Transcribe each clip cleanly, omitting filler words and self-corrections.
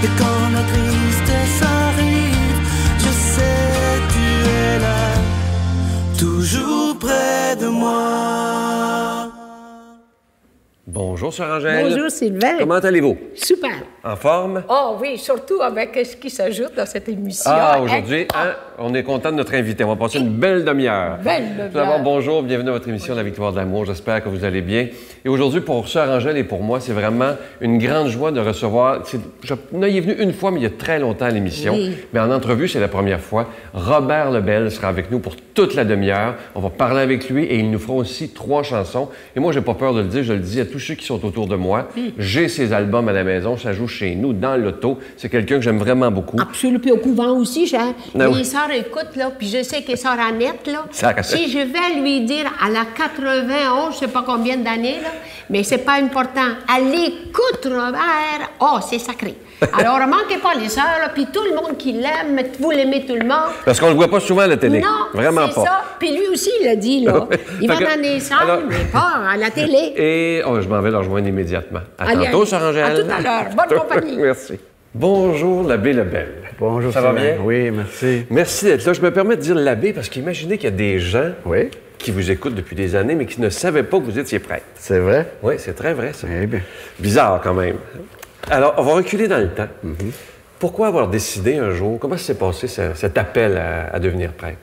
Et quand la tristesse arrive, je sais tu es là, toujours près de moi. Bonjour, Sœur Angèle. Bonjour, Sylvain. Comment allez-vous? Super. En forme? Oh oui, surtout avec ce qui s'ajoute dans cette émission. Ah, aujourd'hui, hein, on est content de notre invité. On va passer une belle demi-heure. Belle demi-heure. Tout d'abord, bonjour, bienvenue à votre émission La Victoire de l'amour. J'espère que vous allez bien. Et aujourd'hui, pour Sœur Angèle et pour moi, c'est vraiment une grande joie de recevoir... On y est venu une fois, mais il y a très longtemps à l'émission. Oui. Mais en entrevue, c'est la première fois. Robert Lebel sera avec nous pour toute la demi-heure. On va parler avec lui et il nous fera aussi 3 chansons. Et moi, j'ai pas peur de le dire, je le dis à tous ceux qui sont autour de moi. J'ai ses albums à la maison, ça joue chez nous, dans l'auto. C'est quelqu'un que j'aime vraiment beaucoup. Absolument. Puis au couvent aussi, Ah oui. les sœurs écoutent, là, puis je sais que sœur Annette, là, Ça, si je vais lui dire, elle a 91, je sais pas combien d'années, là, mais c'est pas important. Elle écoute Robert. Oh, c'est sacré. Alors, ne manquez pas les sœurs, là, puis tout le monde qui l'aime, vous l'aimez tout le monde. Parce qu'on le voit pas souvent à la télé. Non, Vraiment c'est pas. ça. Puis lui aussi, il a dit, là. Il va Fait que- dans les salles, alors- mais pas à la télé. Et je m'en vais le rejoindre immédiatement. À Allez, tantôt, allez. Sœur Angèle. À tout à l'heure. Bonne compagnie. Merci. Bonjour, l'abbé Lebel. Bonjour, Ça va Sylvain. bien? Oui, merci. Merci d'être là. Je me permets de dire l'abbé parce qu'imaginez qu'il y a des gens Oui, qui vous écoutent depuis des années, mais qui ne savaient pas que vous étiez prêtre. c'est vrai. Oui, c'est très vrai, ça. Eh bien, Bizarre, quand même. Alors, on va reculer dans le temps. Pourquoi avoir décidé un jour, comment s'est passé cet appel à devenir prêtre?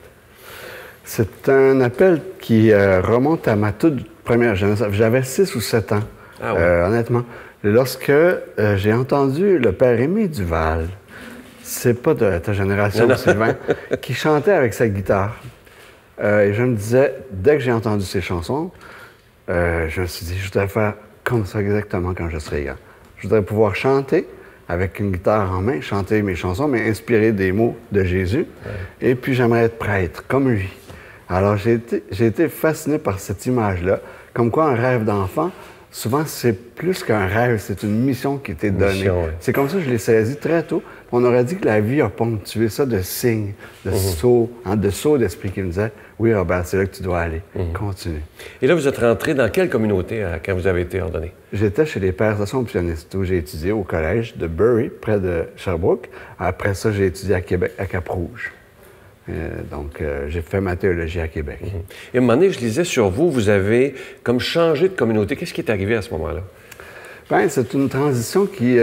c'est un appel qui remonte à ma toute première jeunesse. J'avais 6 ou 7 ans, Ah ouais. honnêtement. Lorsque j'ai entendu le père Aimé Duval, c'est pas de ta génération, Non. Sylvain, qui chantait avec sa guitare. Et je me disais, dès que j'ai entendu ces chansons, je me suis dit, je voudrais faire comme ça exactement quand je serai grand. Je voudrais pouvoir chanter avec une guitare en main, chanter mes chansons, mais inspirer des mots de Jésus. Et puis j'aimerais être prêtre, comme lui. Alors j'ai été fasciné par cette image-là, comme quoi un rêve d'enfant, souvent c'est plus qu'un rêve, c'est une mission qui était donnée. Mission, ouais. C'est comme ça que je l'ai saisi très tôt. On aurait dit que la vie a ponctué ça de signes, de sauts, de sauts d'esprit qui me disaient « Oui, Robert, c'est là que tu dois aller. Continue. » Et là, vous êtes rentré dans quelle communauté quand vous avez été ordonné? J'étais chez les Pères Assomptionnistes où j'ai étudié au collège de Bury, près de Sherbrooke. Après ça, j'ai étudié à Québec, à Cap-Rouge. Donc, j'ai fait ma théologie à Québec. Et à un moment donné, je lisais sur vous, vous avez comme changé de communauté. Qu'est-ce qui est arrivé à ce moment-là? Bien, c'est une transition qui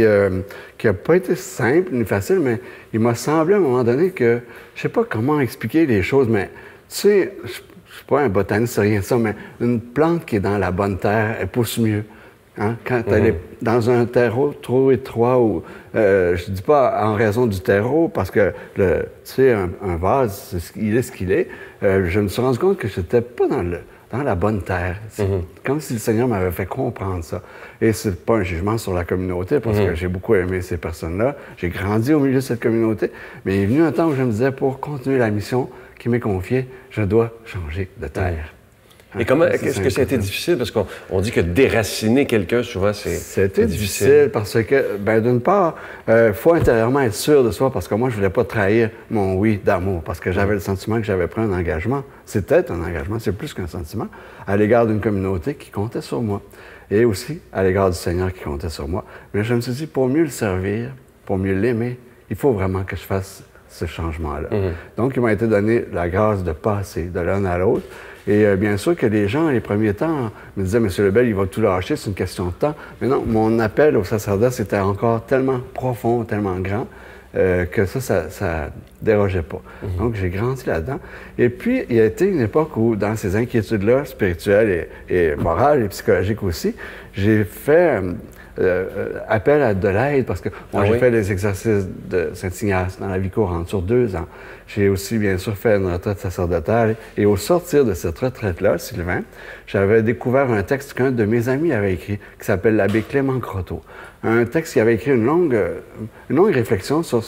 a pas été simple ni facile, mais il m'a semblé à un moment donné que, je sais pas comment expliquer les choses, mais tu sais, je suis pas un botaniste, c'est rien de ça, mais une plante qui est dans la bonne terre, elle pousse mieux. Hein? Quand elle est dans un terreau trop étroit, ou je dis pas en raison du terreau, parce que, tu sais, un vase, il est ce qu'il est, je me suis rendu compte que j'étais pas dans la bonne terre. C'est comme si le Seigneur m'avait fait comprendre ça. Et c'est pas un jugement sur la communauté, parce que j'ai beaucoup aimé ces personnes-là. J'ai grandi au milieu de cette communauté, mais il est venu un temps où je me disais, pour continuer la mission qui m'est confiée, je dois changer de terre. Et comment, est-ce que ça a été difficile? Parce qu'on dit que déraciner quelqu'un, souvent, C'était difficile parce que, ben, d'une part, faut intérieurement être sûr de soi parce que moi, je voulais pas trahir mon oui d'amour parce que j'avais le sentiment que j'avais pris un engagement. C'était un engagement, c'est plus qu'un sentiment, à l'égard d'une communauté qui comptait sur moi et aussi à l'égard du Seigneur qui comptait sur moi. Mais je me suis dit, pour mieux le servir, pour mieux l'aimer, il faut vraiment que je fasse ce changement-là. Donc, il m'a été donné la grâce de passer de l'un à l'autre. Et bien sûr que les gens, les premiers temps, me disaient « Monsieur Lebel, il va tout lâcher, c'est une question de temps. » Mais non, mon appel au sacerdoce était encore tellement profond, tellement grand, que ça dérogeait pas. Donc, j'ai grandi là-dedans. Et puis, il y a été une époque où, dans ces inquiétudes-là, spirituelles et morales et psychologiques aussi, j'ai fait appel à de l'aide parce que moi, j'ai fait les exercices de Saint-Ignace dans la vie courante sur 2 ans. J'ai aussi, bien sûr, fait une retraite sacerdotale. Et au sortir de cette retraite-là, Sylvain, j'avais découvert un texte qu'un de mes amis avait écrit, qui s'appelle l'abbé Clément Croteau. Un texte qui avait écrit une longue réflexion sur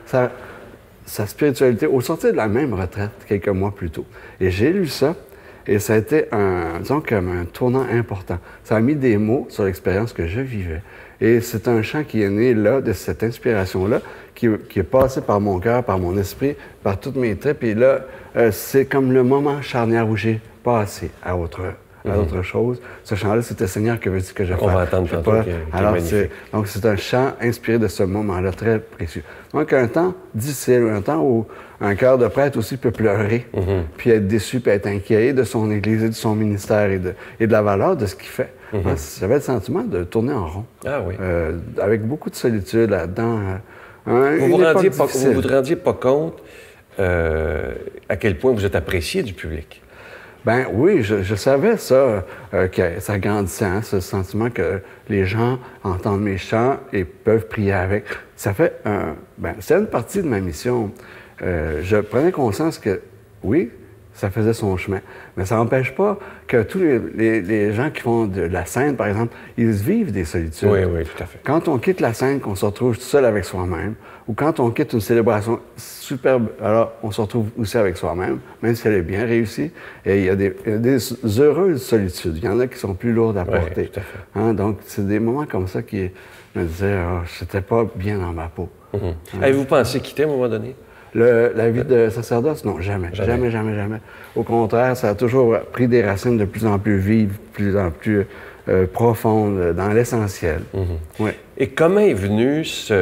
sa spiritualité au sortir de la même retraite, quelques mois plus tôt. Et j'ai lu ça, et ça a été disons, comme un tournant important. Ça a mis des mots sur l'expérience que je vivais. Et c'est un chant qui est né là, de cette inspiration-là, qui est passé par mon cœur, par mon esprit, par toutes mes tripes. Et là, c'est comme le moment charnière où j'ai passé à autre à autre chose. Ce chant-là, c'était Seigneur, que veux-tu que je fasse? On va entendre tantôt. Alors, donc, c'est un chant inspiré de ce moment-là, très précieux. Donc, un temps difficile, un temps où un cœur de prêtre aussi peut pleurer, puis être déçu, puis être inquiet de son Église et de son ministère et de la valeur de ce qu'il fait. J'avais le sentiment de tourner en rond. Ah oui. Avec beaucoup de solitude là-dedans. Vous vous rendiez pas compte à quel point vous êtes apprécié du public? Ben oui, je savais ça, que ça grandissait, hein, ce sentiment que les gens entendent mes chants et peuvent prier avec. Ça fait c'est une partie de ma mission. Je prenais conscience que, oui, ça faisait son chemin. Mais ça n'empêche pas que tous les gens qui font de la scène, par exemple, ils vivent des solitudes. Oui, oui, tout à fait. Quand on quitte la scène, qu'on se retrouve tout seul avec soi-même, ou quand on quitte une célébration superbe, alors on se retrouve aussi avec soi-même, même si elle est bien réussie. Et il y a des heureuses solitudes. Il y en a qui sont plus lourdes à porter. Oui, tout à fait. Hein, donc, c'est des moments comme ça qui me disaient je n'étais pas bien dans ma peau. Avez-vous pensé quitter à un moment donné? La vie de sacerdoce, non, jamais. Au contraire, ça a toujours pris des racines de plus en plus vives, de plus en plus profondes, dans l'essentiel. Ouais. Et comment est venu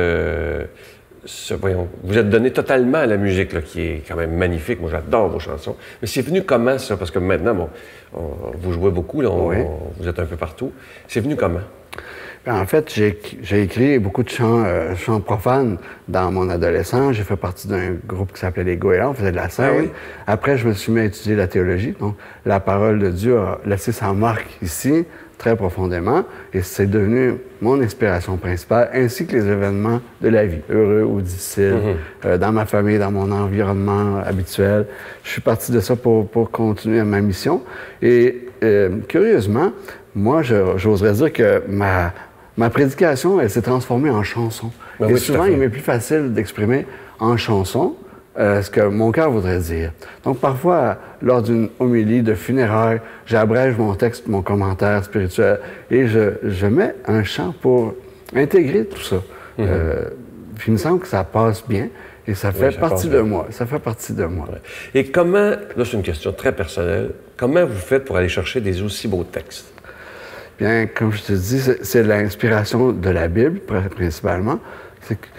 voyons, vous êtes donné totalement à la musique, là, qui est quand même magnifique. Moi, j'adore vos chansons. Mais c'est venu comment, ça? Parce que maintenant, vous jouez beaucoup, là, vous êtes un peu partout. C'est venu comment? En fait, j'ai écrit beaucoup de chants profanes dans mon adolescence. J'ai fait partie d'un groupe qui s'appelait les Goélands, on faisait de la scène. Ah oui? Après, je me suis mis à étudier la théologie. Donc, la parole de Dieu a laissé sa marque ici, très profondément, et c'est devenu mon inspiration principale, ainsi que les événements de la vie, heureux ou difficiles, dans ma famille, dans mon environnement habituel. Je suis parti de ça pour continuer ma mission. Et curieusement, moi, j'oserais dire que ma prédication, elle s'est transformée en chanson. Ben et oui, souvent, il m'est plus facile d'exprimer en chanson ce que mon cœur voudrait dire. Donc, parfois, lors d'une homélie de funérailles, j'abrège mon texte, mon commentaire spirituel, et je mets un chant pour intégrer tout ça. Puis il me semble que ça passe bien, et ça fait partie de moi. Ça fait partie de moi. Ouais. Et comment, là c'est une question très personnelle, comment vous faites pour aller chercher des aussi beaux textes? Bien, comme je te dis, c'est l'inspiration de la Bible, principalement. C'est que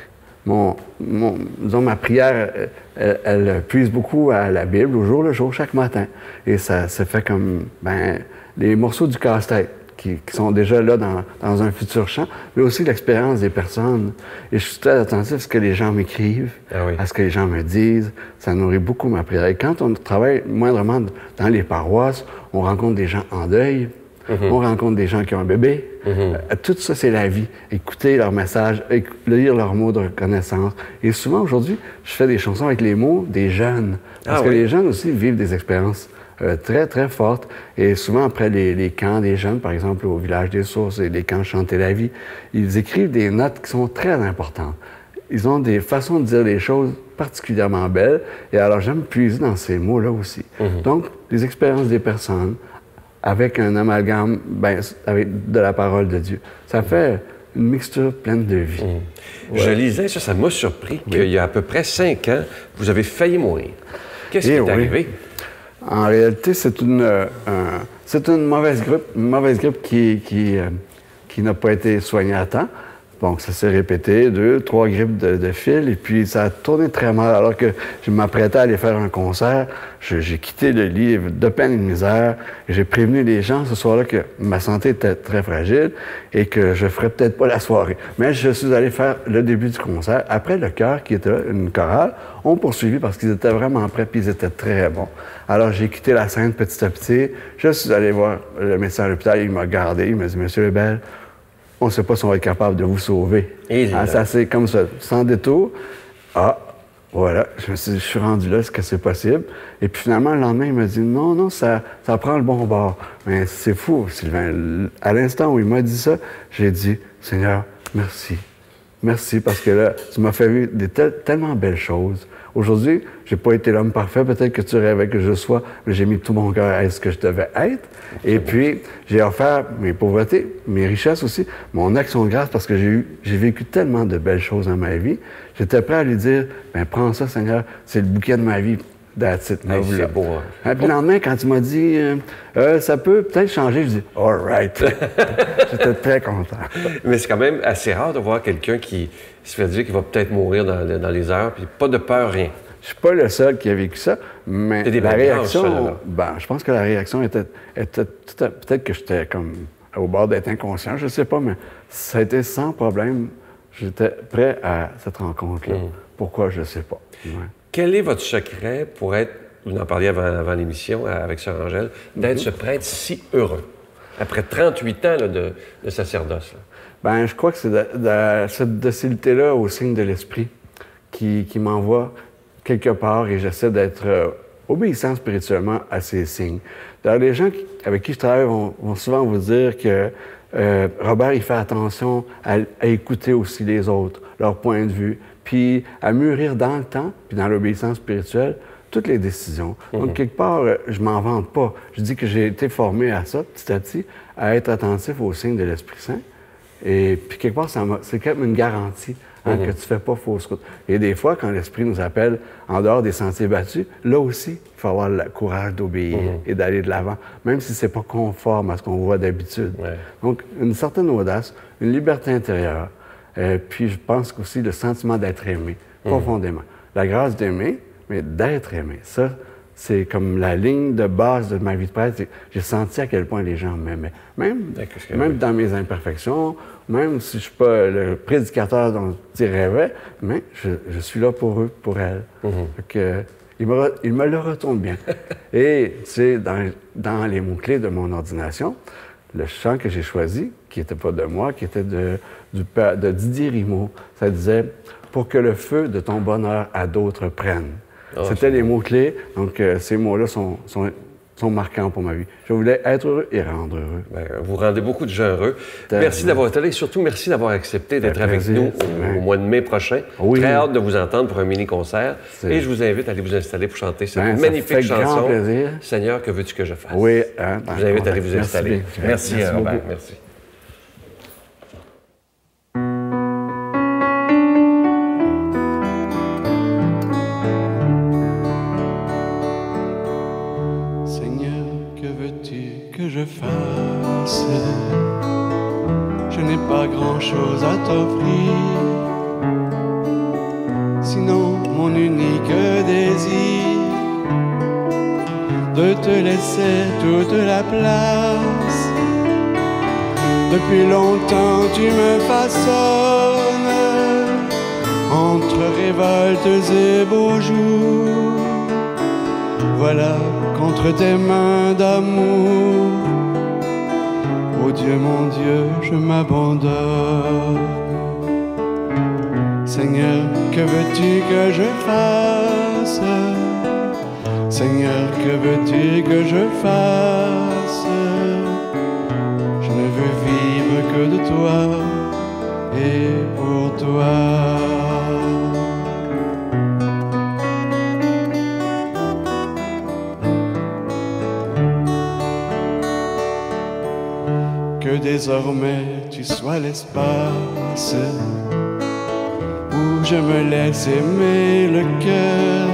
disons, ma prière, elle puise beaucoup à la Bible, au jour le jour, chaque matin. Et ça se fait comme, les morceaux du casse-tête qui sont déjà là dans un futur chant, mais aussi l'expérience des personnes. Et je suis très attentif à ce que les gens m'écrivent, à ce que les gens me disent. Ça nourrit beaucoup ma prière. Et quand on travaille moindrement dans les paroisses, on rencontre des gens en deuil, on rencontre des gens qui ont un bébé. Tout ça, c'est la vie. Écouter leurs messages, lire leurs mots de reconnaissance. Et souvent, aujourd'hui, je fais des chansons avec les mots des jeunes. Parce que les jeunes aussi vivent des expériences très, très fortes. Et souvent, après les camps des jeunes, par exemple, au Village des Sources et les camps Chanter la vie, ils écrivent des notes qui sont très importantes. Ils ont des façons de dire les choses particulièrement belles. Et alors, j'aime puiser dans ces mots-là aussi. Donc, les expériences des personnes, avec un amalgame avec de la parole de Dieu. Ça fait une mixture pleine de vie. Ouais. Je lisais, ça m'a surpris qu'il y a à peu près 5 ans, vous avez failli mourir. Qu'est-ce qui est arrivé? En réalité, c'est une mauvaise grippe qui n'a pas été soignée à temps. Donc, ça s'est répété, 2, 3 grippes de fil, et puis ça a tourné très mal. Alors que je m'apprêtais à aller faire un concert, j'ai quitté le lit de peine et de misère. J'ai prévenu les gens ce soir-là que ma santé était très fragile et que je ferais peut-être pas la soirée. Mais je suis allé faire le début du concert. Après, le chœur, qui était là, une chorale, ont poursuivi parce qu'ils étaient vraiment prêts, puis ils étaient très bons. Alors, j'ai quitté la scène petit à petit. Je suis allé voir le médecin à l'hôpital, il m'a gardé, il m'a dit « Monsieur Lebel, on ne sait pas si on va être capable de vous sauver. » Ça, c'est comme ça, sans détour. Voilà, je suis rendu là, est-ce que c'est possible? Et puis finalement, le lendemain, il m'a dit, non, ça prend le bon bord. Mais c'est fou, Sylvain. À l'instant où il m'a dit ça, j'ai dit, Seigneur, merci. Merci, parce que là, tu m'as fait vivre tellement belles choses. Aujourd'hui, j'ai pas été l'homme parfait, peut-être que tu rêvais que je sois, mais j'ai mis tout mon cœur à ce que je devais être. Et puis, j'ai offert mes pauvretés, mes richesses aussi, mon action de grâce, parce que j'ai vécu tellement de belles choses dans ma vie. J'étais prêt à lui dire, prends ça, Seigneur, c'est le bouquet de ma vie. That's it, Hey, me voilà. c'est beau, hein. Et puis le lendemain, quand tu m'as dit, ça peut peut-être changer, je dis, all right. J'étais très content. Mais c'est quand même assez rare de voir quelqu'un qui se fait dire qu'il va peut-être mourir dans les heures, puis pas de peur, rien. Je suis pas le seul qui a vécu ça, mais C'est des la belles réaction, branches, ça, là. ben, je pense que la réaction était peut-être que j'étais comme au bord d'être inconscient, je sais pas, mais ça a été sans problème. J'étais prêt à cette rencontre-là. Pourquoi, je sais pas. Ouais. Quel est votre secret pour être, vous en parliez avant l'émission avec Sœur Angèle, d'être ce prêtre si heureux, après 38 ans là, de sacerdoce? Là? Ben, je crois que c'est cette docilité-là au signe de l'esprit qui m'envoie quelque part et j'essaie d'être obéissant spirituellement à ces signes. D'ailleurs, les gens avec qui je travaille vont souvent vous dire que Robert, il fait attention à écouter aussi les autres, leur point de vue, puis à mûrir dans le temps, puis dans l'obéissance spirituelle, toutes les décisions. Donc, quelque part, je m'en vante pas. Je dis que j'ai été formé à ça, petit à petit, à être attentif aux signes de l'Esprit Saint. Et puis, quelque part, c'est quand même une garantie que tu ne fais pas fausse route. Et des fois, quand l'Esprit nous appelle en dehors des sentiers battus, là aussi, il faut avoir le courage d'obéir et d'aller de l'avant, même si ce n'est pas conforme à ce qu'on voit d'habitude. Ouais. Donc, une certaine audace, une liberté intérieure, puis je pense qu'aussi le sentiment d'être aimé, profondément. La grâce d'aimer, mais d'être aimé. Ça, c'est comme la ligne de base de ma vie de prêtre. J'ai senti à quel point les gens m'aimaient. Même dans mes imperfections, même si je ne suis pas le prédicateur dont ils rêvaient, mais je suis là pour eux, pour elles. Fait que, il me le retourne bien. Et c'est dans les mots-clés de mon ordination, le chant que j'ai choisi, qui n'était pas de moi, qui était de Didier Rimaud, ça disait « Pour que le feu de ton bonheur à d'autres prenne ». C'était les mots-clés, donc ces mots-là sont marquants pour ma vie. Je voulais être heureux et rendre heureux. Bien, vous rendez beaucoup de gens heureux. Merci d'avoir été là et surtout merci d'avoir accepté d'être avec nous au mois de mai prochain. Oui. Très hâte de vous entendre pour un mini-concert. Et je vous invite à aller vous installer pour chanter cette magnifique chanson. Seigneur, que veux-tu que je fasse? Oui. Je vous invite à aller vous installer. Merci Robert. Beaucoup. Merci. Je fasse, je n'ai pas grand-chose à t'offrir, sinon mon unique désir de te laisser toute la place. Depuis longtemps tu me façonnes entre révoltes et beaux jours. Voilà qu'entre tes mains d'amour, oh Dieu, mon Dieu, je m'abandonne. Seigneur, que veux-tu que je fasse? Seigneur, que veux-tu que je fasse? Je ne veux vivre que de toi et pour toi. Que désormais tu sois l'espace où je me laisse aimer le cœur,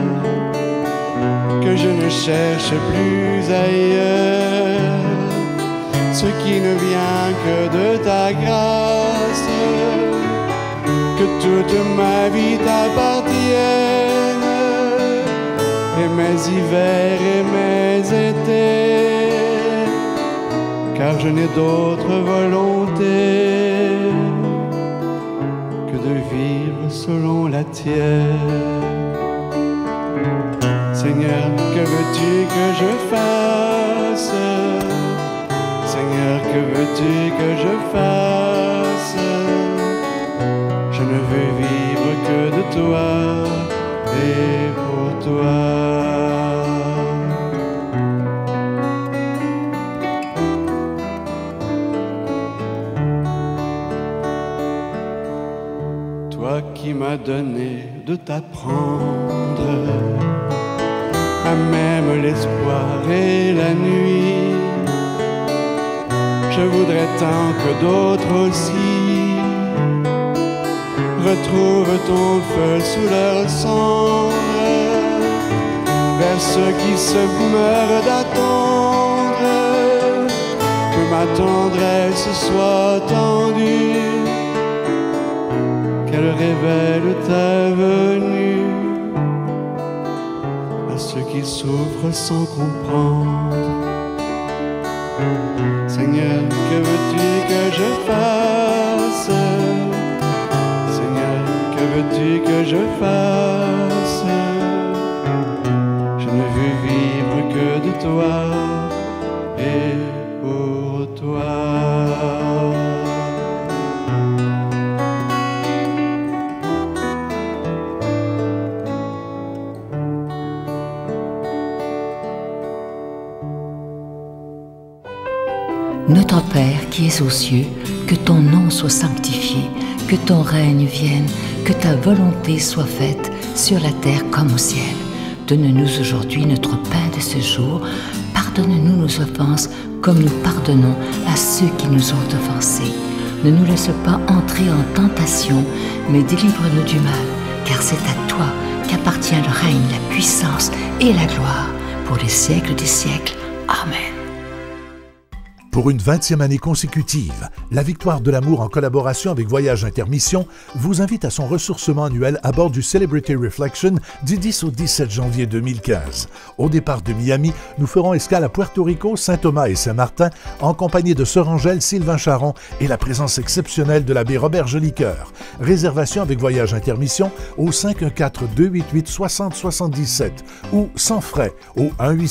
que je ne cherche plus ailleurs ce qui ne vient que de ta grâce, que toute ma vie t'appartienne, et mes hivers et mes étés, car je n'ai d'autre volonté que de vivre selon la tienne. Seigneur, que veux-tu que je fasse? Seigneur, que veux-tu que je fasse? Je ne veux vivre que de toi et pour toi. Toi qui m'as donné de t'apprendre à même l'espoir et la nuit, je voudrais tant que d'autres aussi retrouvent ton feu sous leur cendre vers ceux qui se meurent d'attendre que ma tendresse soit tendue, qu'elle révèle ta venue à ceux qui souffrent sans comprendre. Seigneur, que veux-tu que je fasse? Seigneur, que veux-tu que je fasse? Je ne veux vivre que de toi et pour toi. Notre Père qui es aux cieux, que ton nom soit sanctifié, que ton règne vienne, que ta volonté soit faite sur la terre comme au ciel. Donne-nous aujourd'hui notre pain de ce jour. Pardonne-nous nos offenses comme nous pardonnons à ceux qui nous ont offensés. Ne nous laisse pas entrer en tentation, mais délivre-nous du mal, car c'est à toi qu'appartient le règne, la puissance et la gloire pour les siècles des siècles. Amen. Pour une 20e année consécutive, la Victoire de l'amour en collaboration avec Voyage Intermission vous invite à son ressourcement annuel à bord du Celebrity Reflection du 10 au 17 janvier 2015. Au départ de Miami, nous ferons escale à Puerto Rico, Saint-Thomas et Saint-Martin en compagnie de Sœur Angèle, Sylvain Charon et la présence exceptionnelle de l'abbé Robert Jolicoeur. Réservation avec Voyage Intermission au 514-288-6077 ou sans frais au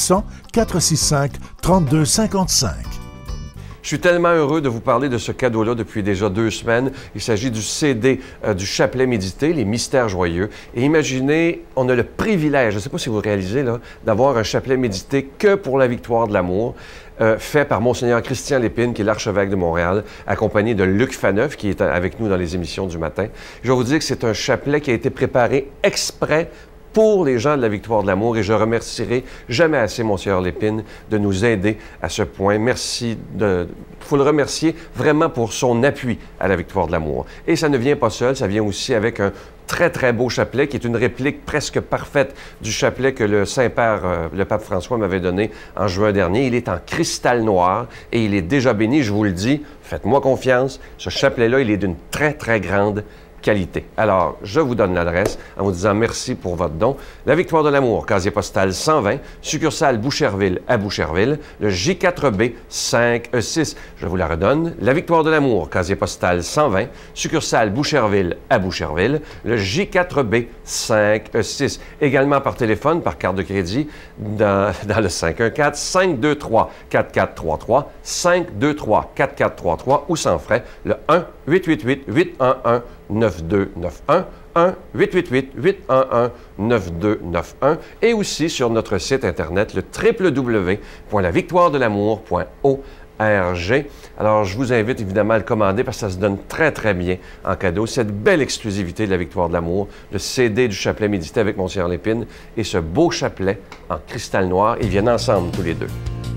1-800-465-3255. Je suis tellement heureux de vous parler de ce cadeau-là depuis déjà 2 semaines. Il s'agit du CD du chapelet médité, Les Mystères Joyeux. Et imaginez, on a le privilège, je ne sais pas si vous réalisez, là, d'avoir un chapelet médité que pour la Victoire de l'amour, fait par Monseigneur Christian Lépine, qui est l'archevêque de Montréal, accompagné de Luc Faneuf, qui est avec nous dans les émissions du matin. Je vais vous dire que c'est un chapelet qui a été préparé exprès pour les gens de la Victoire de l'amour, et je remercierai jamais assez Monseigneur Lépine de nous aider à ce point. Merci il faut le remercier vraiment pour son appui à la Victoire de l'amour. Et ça ne vient pas seul, ça vient aussi avec un très, très beau chapelet qui est une réplique presque parfaite du chapelet que le Saint-Père, le pape François, m'avait donné en juin dernier. Il est en cristal noir et il est déjà béni, je vous le dis. Faites-moi confiance, ce chapelet-là, il est d'une très, très grande qualité. Alors, je vous donne l'adresse en vous disant merci pour votre don. La Victoire de l'amour, casier postal 120, succursale Boucherville à Boucherville, le J4B 5E6. Je vous la redonne. La Victoire de l'amour, casier postal 120, succursale Boucherville à Boucherville, le J4B 5E6. Également par téléphone, par carte de crédit, dans le 514-523-4433, 523-4433 ou sans frais, le 1-888-811-9291, 1-888-811-9291 et aussi sur notre site Internet, le www.lavictoiredelamour.org. Alors, je vous invite évidemment à le commander parce que ça se donne très, très bien en cadeau. Cette belle exclusivité de la Victoire de l'amour, le CD du chapelet médité avec Monseigneur Lépine et ce beau chapelet en cristal noir, ils viennent ensemble tous les deux.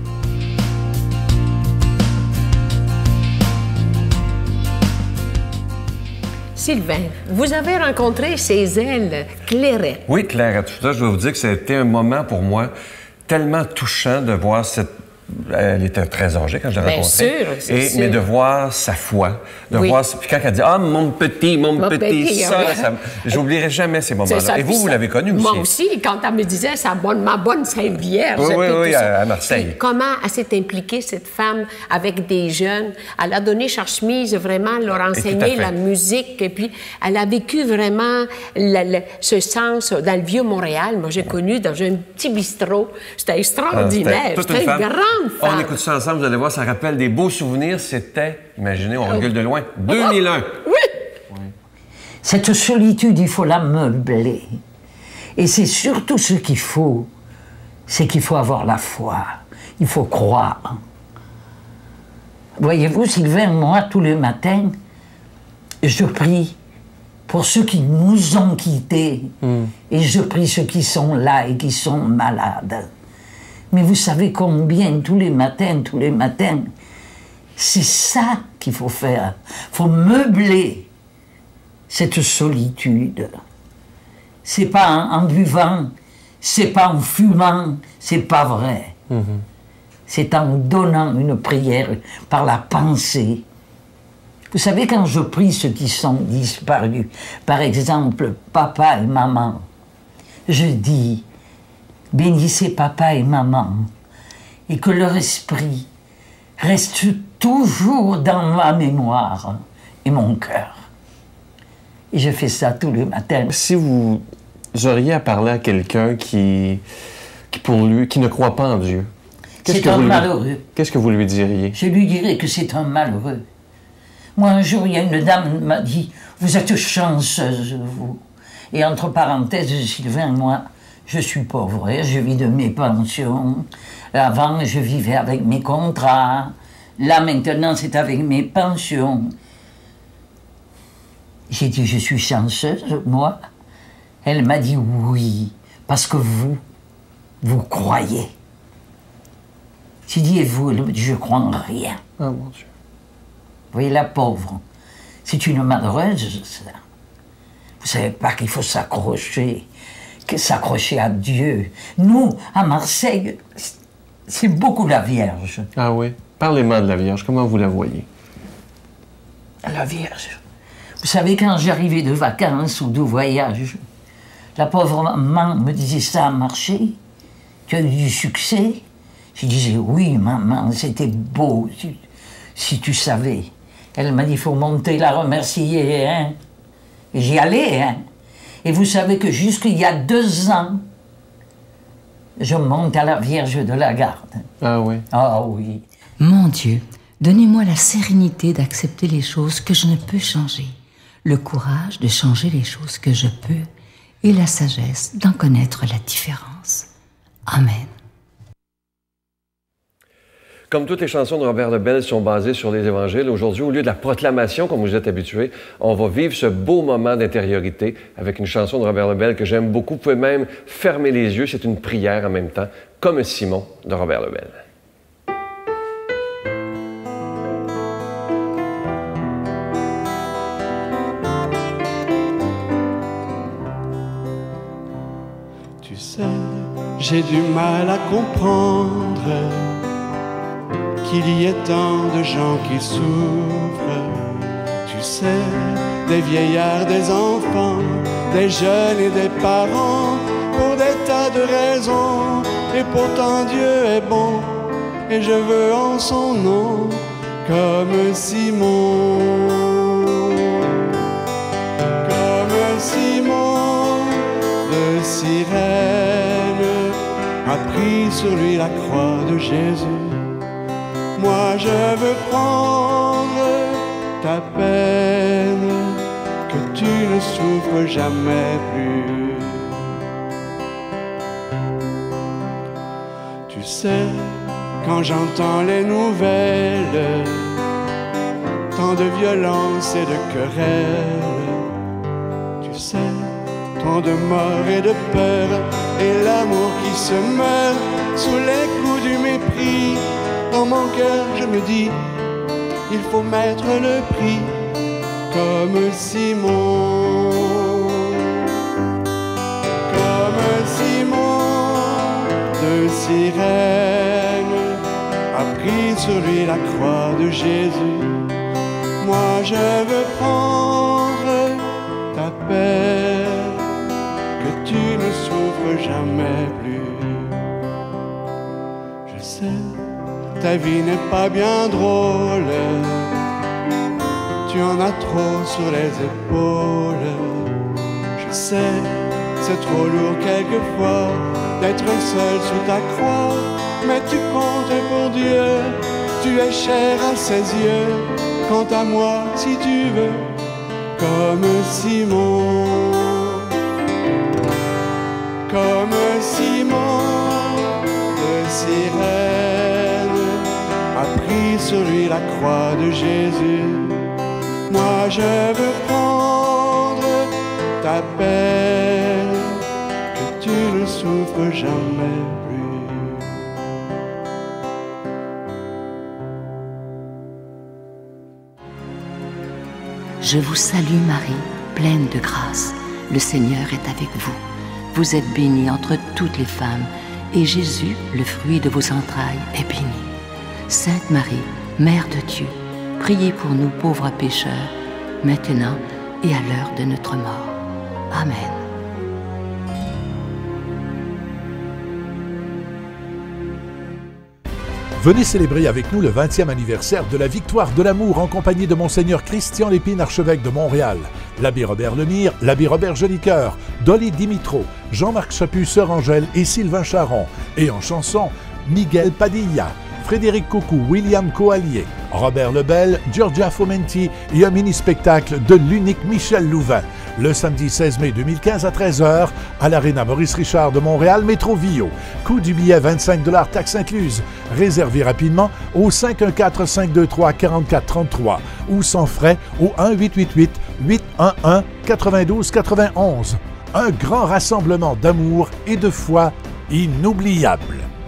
Sylvain, vous avez rencontré ces ailes Clairette. Oui, Clairette. Tout ça, je dois vous dire que ça a été un moment pour moi tellement touchant de voir cette... Elle était très âgée quand je l'ai rencontrée. Bien sûr, c'est sûr. Mais de voir sa foi, de voir... Puis quand elle dit « Ah, mon petit, ça, j'oublierai jamais ces moments-là. » Et vous l'avez connu aussi. Moi aussi, quand elle me disait ma bonne Sainte Vierge. Oui, à Marseille. Et comment elle s'est impliquée, cette femme, avec des jeunes. Elle a donné Charchemise, vraiment, leur enseigner la musique. Et puis, elle a vécu vraiment ce sens dans le Vieux-Montréal. Moi, j'ai connu dans un petit bistrot. C'était extraordinaire. C'était une grande femme. On écoute ça ensemble, vous allez voir, ça rappelle des beaux souvenirs. C'était, imaginez, on recule de loin, 2001. Oui. Cette solitude, il faut la meubler. Et c'est surtout ce qu'il faut, c'est qu'il faut avoir la foi. Il faut croire. Voyez-vous, Sylvain, moi, tous les matins, je prie pour ceux qui nous ont quittés. Et je prie ceux qui sont là et qui sont malades. Mais vous savez combien, tous les matins, c'est ça qu'il faut faire. Il faut meubler cette solitude. C'est pas en buvant c'est pas en fumant, c'est pas vrai. C'est en donnant une prière par la pensée. Vous savez, quand je prie ceux qui sont disparus, par exemple, papa et maman, je dis, bénissez papa et maman, et que leur esprit reste toujours dans ma mémoire et mon cœur. Et je fais ça tous les matins. Si vous auriez à parler à quelqu'un qui pour lui, qui ne croit pas en Dieu, c'est un malheureux. Qu'est-ce que vous lui diriez? Je lui dirais que c'est un malheureux. Moi, un jour, il y a une dame qui m'a dit, vous êtes chanceuse, vous. Et entre parenthèses, Sylvain, moi, je suis pauvre, je vis de mes pensions. Avant, je vivais avec mes contrats. Là, maintenant, c'est avec mes pensions. J'ai dit, je suis chanceuse, moi. Elle m'a dit oui, parce que vous croyez. J'ai dit, et vous? Elle me dit, je crois en rien. Ah, mon Dieu. Vous voyez, la pauvre, c'est une malheureuse, ça. Vous savez pas qu'il faut s'accrocher à Dieu. Nous, à Marseille, c'est beaucoup la Vierge. Ah oui? Parlez-moi de la Vierge, comment vous la voyez? La Vierge. Vous savez, quand j'arrivais de vacances ou de voyage, la pauvre maman me disait, ça a marché? Tu as eu du succès? Je disais, oui, maman, c'était beau, si tu savais. Elle m'a dit, il faut monter la remercier, hein. Et j'y allais, hein. Et vous savez que jusqu'il y a 2 ans, je monte à la Vierge de la Garde. Ah oui? Ah oui. Mon Dieu, donnez-moi la sérénité d'accepter les choses que je ne peux changer, le courage de changer les choses que je peux et la sagesse d'en connaître la différence. Amen. Comme toutes les chansons de Robert Lebel sont basées sur les évangiles, aujourd'hui, au lieu de la proclamation, comme vous êtes habitués, on va vivre ce beau moment d'intériorité avec une chanson de Robert Lebel que j'aime beaucoup. Vous pouvez même fermer les yeux, c'est une prière en même temps, comme Simon de Robert Lebel. Tu sais, j'ai du mal à comprendre qu'il y ait tant de gens qui souffrent. Tu sais, des vieillards, des enfants, des jeunes et des parents, pour des tas de raisons. Et pourtant Dieu est bon, et je veux en son nom, comme Simon. Comme Simon de Cyrène a pris sur lui la croix de Jésus. Moi je veux prendre ta peine, que tu ne souffres jamais plus. Tu sais, quand j'entends les nouvelles, tant de violence et de querelles, tu sais, tant de mort et de peur, et l'amour qui se meurt sous les coups du mépris. Dans mon cœur je me dis, il faut mettre le prix, comme Simon. Comme Simon de Cyrène a pris sur lui la croix de Jésus. Moi je veux prendre ta peine, que tu ne souffres jamais plus. Je sais, ta vie n'est pas bien drôle, tu en as trop sur les épaules. Je sais, c'est trop lourd quelquefois d'être seul sous ta croix, mais tu comptes pour Dieu, tu es cher à ses yeux. Quant à moi, si tu veux, comme Simon. Comme Simon de Cyrène a pris sur lui la croix de Jésus. Moi je veux prendre ta peine, que tu ne souffres jamais plus. Je vous salue Marie, pleine de grâce. Le Seigneur est avec vous. Vous êtes bénie entre toutes les femmes, et Jésus, le fruit de vos entrailles, est béni. Sainte Marie, Mère de Dieu, priez pour nous pauvres pécheurs, maintenant et à l'heure de notre mort. Amen. Venez célébrer avec nous le 20e anniversaire de la Victoire de l'amour en compagnie de Monseigneur Christian Lépine, archevêque de Montréal, l'abbé Robert Lemire, l'abbé Robert Jolicoeur, Dolly Dimitro, Jean-Marc Chaput, Sœur Angèle et Sylvain Charon. Et en chanson, Miguel Padilla, Frédéric Coucou, William Coallier, Robert Lebel, Giorgia Fomenti et un mini-spectacle de l'unique Michel Louvain. Le samedi 16 mai 2015 à 13h à l'Aréna Maurice-Richard de Montréal, métro Vio. Coût du billet 25 $, taxes incluses. Réservez rapidement au 514-523-4433 ou sans frais au 1-888-811-9291. Un grand rassemblement d'amour et de foi inoubliable.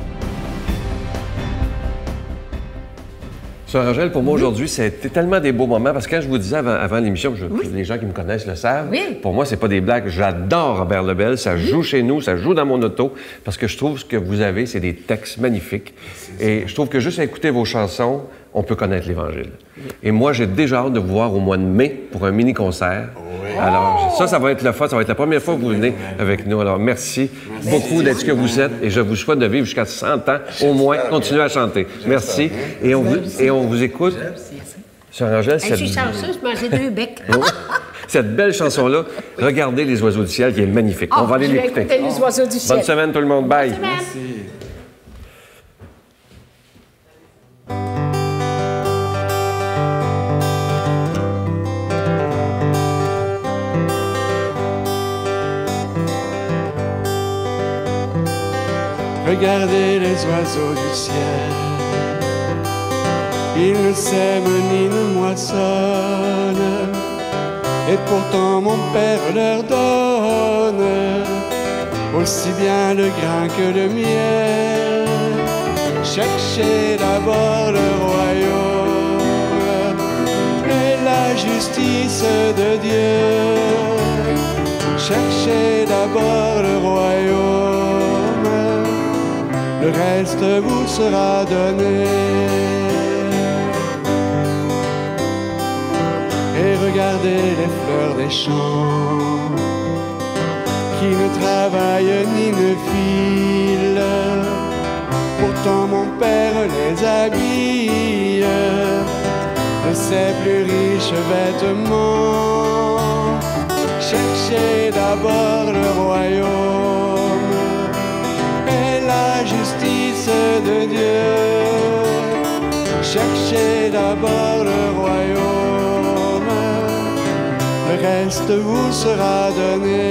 Sœur Angèle, pour moi aujourd'hui, c'était tellement des beaux moments parce que quand je vous disais avant l'émission, les gens qui me connaissent le savent, pour moi, c'est pas des blagues. J'adore Robert Lebel, ça joue chez nous, ça joue dans mon auto parce que je trouve ce que vous avez, c'est des textes magnifiques. Et je trouve que juste à écouter vos chansons, on peut connaître l'Évangile. Et moi, j'ai déjà hâte de vous voir au mois de mai pour un mini-concert. Alors, ça va être le fun. Ça va être la première fois que vous venez avec nous. Alors, merci beaucoup d'être ce que vous êtes et je vous souhaite de vivre jusqu'à 100 ans, au moins. Continuez à chanter. Merci. Et on vous écoute. Sœur Angèle, Je suis chanceuse, je mangeais 2 becs. Cette belle chanson-là, Regardez les oiseaux du ciel, qui est magnifique. On va aller l'écouter. Écouter les oiseaux du ciel. Bonne semaine, tout le monde. Bye. Merci. Regardez les oiseaux du ciel, ils ne sèment ni ne moissonnent, et pourtant mon Père leur donne aussi bien le grain que le miel. Cherchez d'abord le royaume et la justice de Dieu. Cherchez d'abord le royaume, le reste vous sera donné. Et regardez les fleurs des champs, qui ne travaillent ni ne filent, pourtant mon Père les habille de ses plus riches vêtements. Cherchez d'abord le royaume et la justice de Dieu. Cherchez d'abord le royaume, le reste vous sera donné.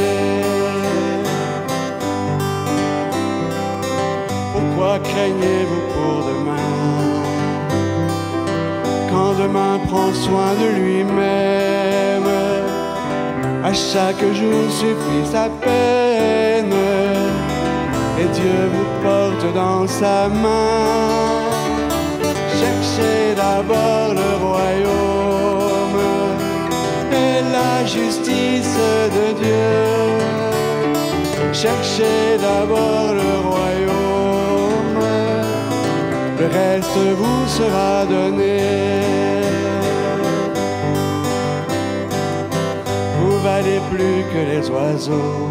Pourquoi craignez-vous pour demain, quand demain prend soin de lui-même? À chaque jour suffit sa peine, et Dieu vous porte dans sa main. Cherchez d'abord le royaume et la justice de Dieu. Cherchez d'abord le royaume, le reste vous sera donné. Vous valez plus que les oiseaux,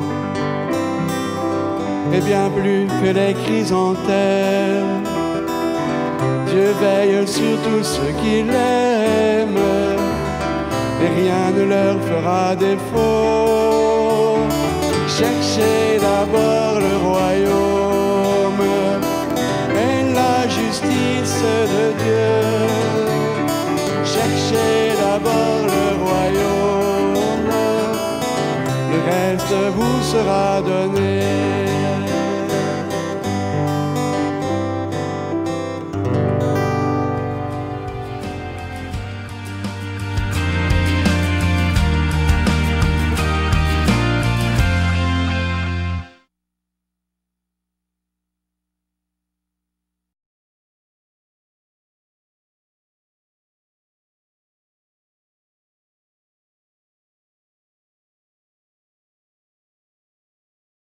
et bien plus que les chrysanthèmes. Dieu veille sur tous ceux qui l'aiment, et rien ne leur fera défaut. Cherchez d'abord le royaume et la justice de Dieu. Cherchez d'abord le royaume, le reste vous sera donné.